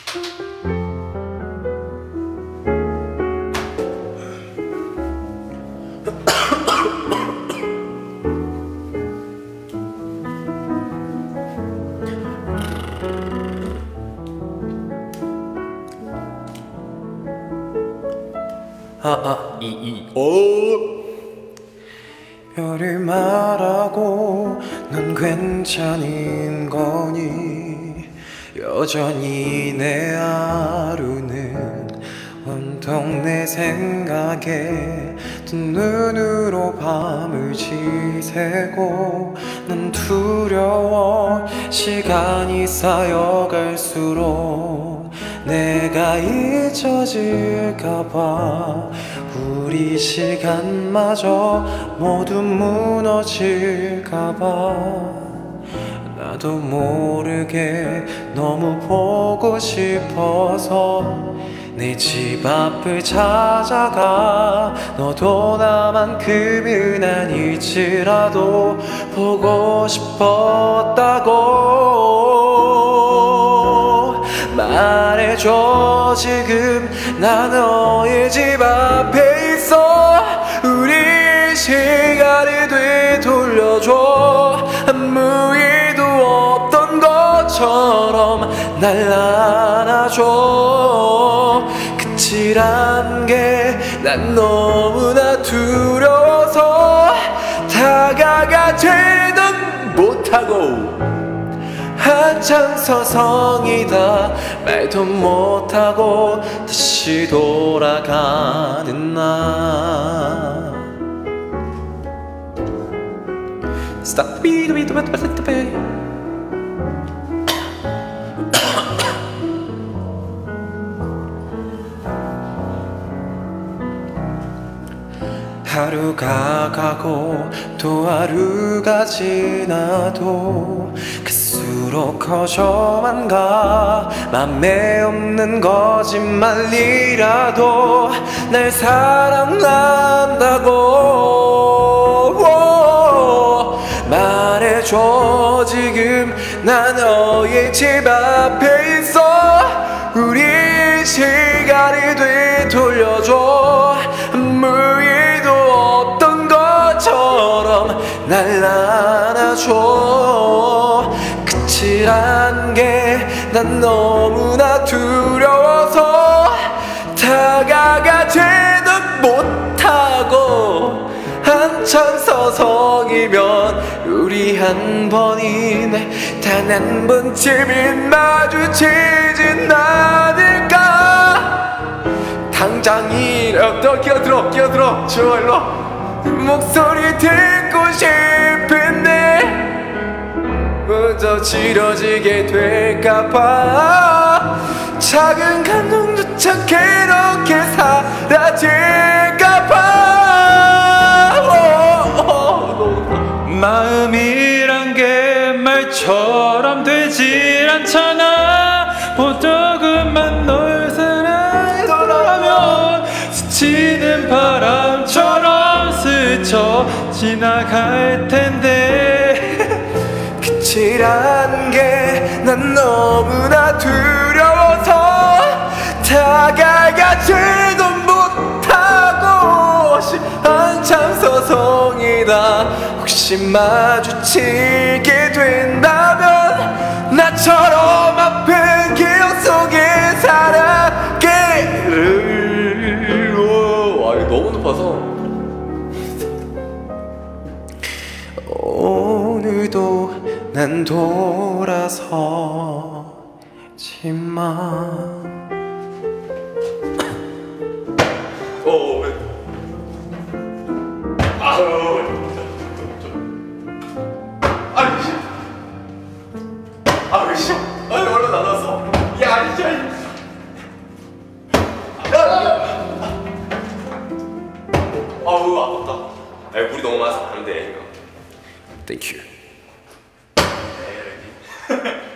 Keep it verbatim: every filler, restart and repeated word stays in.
아아 이이 오 별을 말하고 넌 괜찮은 거니 여전히 내 하루는 온통 내 생각에 두 눈으로 밤을 지새고 난 두려워 시간이 쌓여갈수록 내가 잊혀질까봐 우리 시간마저 모두 무너질까봐 나도 모르게 너무 보고 싶어서 내 집 앞을 찾아가 너도 나만큼은 아닐지라도 보고 싶었다고 말해줘. 지금 나 너의 집 앞에 있어. 우리 시간을 되돌려줘. 아무 일도 없던 것처럼 날 안아줘. 끝이란 게 난 너무나 두려워서 다가가지도 못하고 한참 서성이다 말도 못하고 다시 돌아가는 나. Stop beat beat beat beat beat. 하루가 가고 또 하루가 지나도 갈수록 커져만 가. 맘에 없는 거짓말이라도 날 사랑한다고 말해줘. 지금 나 너의 집 앞에 있어. 우리 시간을 되돌려줘. 아무 일도 없던 것처럼 날 안아줘. 끝이란 게 난 너무나 두려워서 다가가지도 못하고 한참 서성이면 우리 한 번인 단 한 번쯤은 마주치진 않을까. 당장이라도 끼어들어 끼어들어 저 일로 목소리 듣고 싶은데 먼저 지러지게 될까봐 작은 감동조차 그렇게 사라질까봐. 마음이란 게 말처럼 되질 않잖아. 보조금만 널 사랑하면 스치는 바람처럼 스쳐 지나갈 텐데 끝이란 게 난 너무나 두려워서 다가가지도 못하고 한참 서성이다 혹시 마주치게 된다면 나처럼 아픈 기억 속에 살아가기를. 와 이거 너무 높아서. 오늘도 난 돌아서지만 어, 왜? 아유, 아유, 씨, 아유, 씨, 아유, 얼른 나왔어. 야, 진짜. 아우, 아깝다. 아, 물이 너무 많아서 안 돼, 이거. 땡큐.